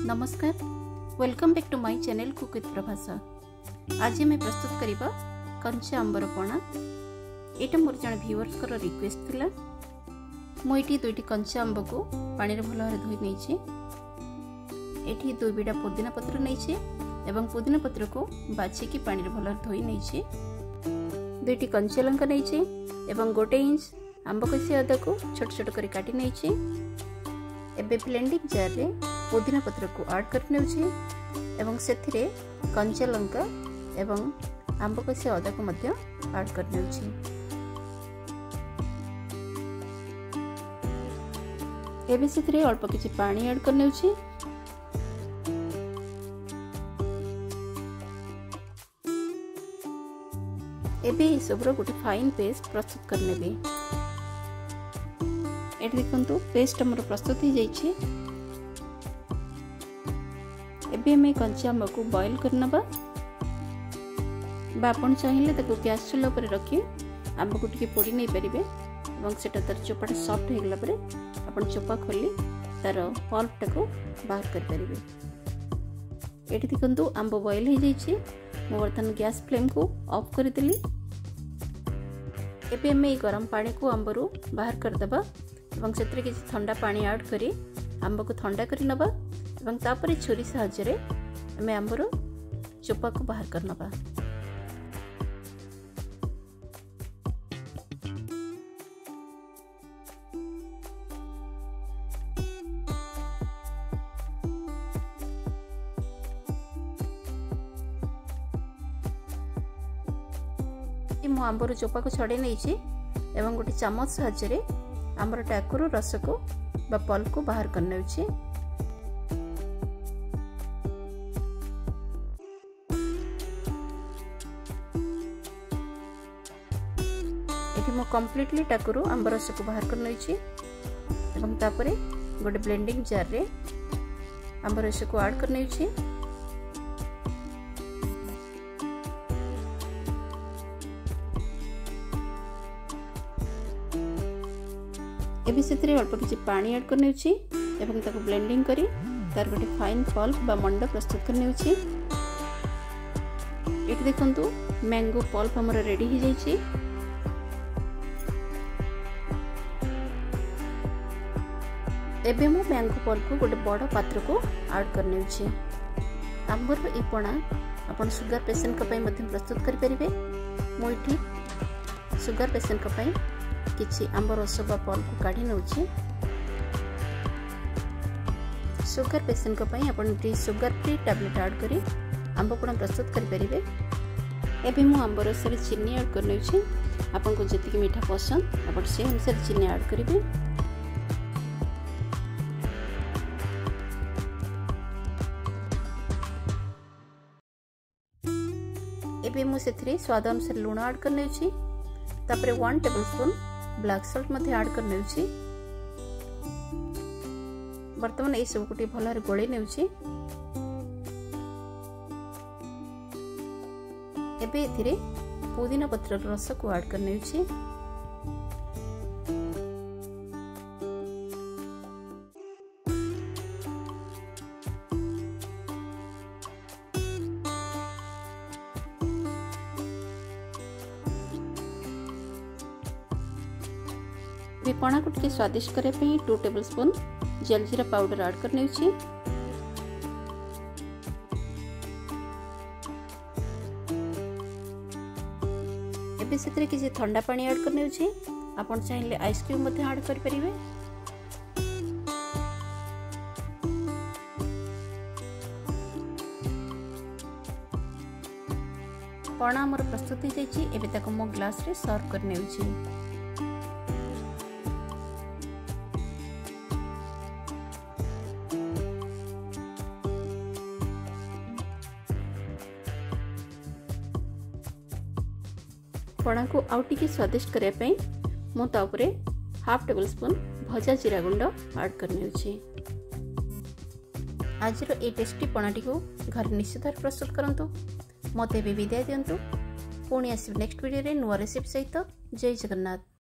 नमस्कार, welcome back to my channel cook with Prabhasa. आज मैं प्रस्तुत करिबा कंचा आंबर पणा। एटा मोर जण व्यूअर्स कर रिक्वेस्ट थिला। मु एठी दुईटी कंचा आंब को पानी रे भलो धोई नेछि। एठी दुई बिडा पुदीना पत्र नेछि एवं पुदीना पत्र को बाछि की पानी रे भलो धोई नेछि। दुईटी कंचा लंका नेछि एवं 1 इंच आंब कसी अदा को छोट छोट करी काटी नेछि। एबे ब्लेंडिंग जार रे पुदीना पत्र को ऐड कर नेउछि एवं सेथिरे कंचा लंका एवं आंब कसी अदा को मध्य ऐड कर नेउछि। एबे सेथिरे अल्प किछि पानी ऐड कर नेउछि। एबे सबरो गोटे फाइन पेस्ट प्रस्तुत कर नेबे। एठी देखंतु पेस्ट हमर प्रस्तुत हो जाइछि। एबे मैं कंचा आंब को बॉईल करनबा बापन चाहिए ताको गैस चूल्हा पर रखी आंब को टिके पोड़ी नहीं परिबे एवं सेटा तर चोपाटा सॉफ्ट हो गला परे अपन चोपा खोली तार पल्प टाको बाहर कर परिबे। एठी देखंतु आंब बॉईल हो जाइछि। मो बर्तन गैस फ्लेम को ऑफ कर देली। एबे मैं गरम पानी को आंबरू बाहर कर दबा एवं सेतरे किछि ठंडा पानी ऐड करी आंब को ठंडा करी नबा एवं तापरे छुरी सहायता रे हमें आंबर चोपा को बाहर कर नबा। मु आंबर चोपा को छड़े नहीं एवं गोटे चामच सहायता रे आंबर टाकुरु रस को बा पल्प को बाहर करने उछि। एठी मो कंप्लीटली टाकुरु आंबर रस को बाहर करने उछि एवं तापरे गोटे ब्लेंडिंग जार रे आंबर रस को ऐड करने उछि। एबे सेतरे अल्प किछि पानी ऐड करने उछि एवं ताको ब्लेंडिंग करी तार गोटे फाइन पल्प बा मंड प्रस्तुत करने उछि। एठी देखंतु मैंगो पल्प हमर रेडी हो जाइछि। एबे मु मैंगो पल्प को गोटे बड़ पात्र को ऐड करने उछि। आंबर ए पणा आपण शुगर पेशेंट का पई मध्यम प्रस्तुत करि परिबे। मु एठी शुगर पेशेंट का पई किछि आंब रस बा पल्प को काढी नउछि। शुगर पेशेंट को पई आपण टी शुगर फ्री टैबलेट ऐड करी आंब पणा प्रस्तुत करि परिबे। एबे मु आंब रस रे चीनी ऐड कर नउछि। आपण को जति मीठा पसंद आपण से अनुसार चीनी ऐड करिवे। एबे मु सेथरे स्वाद अनुसार लूण ऐड कर नउछि। तापरे 1 टेबलस्पून ब्लैक सॉल्ट मध्य ऐड कर नेउछि। वर्तमान ए सब कोटी भलरे गोळे नेउछि। एबे एथिरे पुदीना पत्र रस को ऐड कर नेउछि। पणा को टिके स्वादिष्ट करे पे 2 टेबलस्पून जलजीरा पाउडर ऐड करने उछि। एबे सेतरे किछि ठंडा पानी ऐड करने उछि। आपण चाहिले आइसक्रीम मध्ये ऐड कर परिबे। पणा हमर प्रस्तुत हो जाइछि। एबे ताको मो ग्लास रे सर्व करने उछि। पणा को आउ टिके स्वादिष्ट करे पे मु ता ऊपर हाफ टेबलस्पून भजा जीरा गुंड ऐड करने उछि। आज रो ए टेस्टी पणाटी को घर निश्चित प्रस्तुत करंतु। मते भी विदाय दियंतु। पुणी आसी नेक्स्ट वीडियो रे नुवा रेसिपी सहित। जय जगन्नाथ।